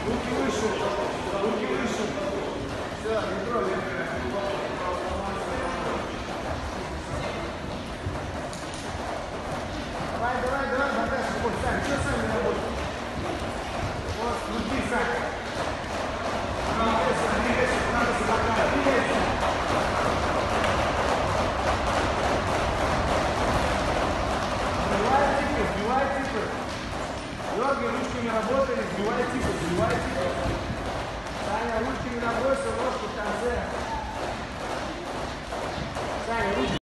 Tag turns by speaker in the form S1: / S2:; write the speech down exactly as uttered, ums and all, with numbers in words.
S1: Руки выше. Руки выше. Все, не трогай. Давай, давай, давай, Богдан, вот, Сань, что сами работаем? Вот, внутри, Сань. Двигайся, двигайся, надо за боками, двигайся. Сбивай типы, сбивай типы. Дергай, ручками работали, сбивай типы, сбивай типы. Саня, ручками набросил ножку в конце. Саня, ручки.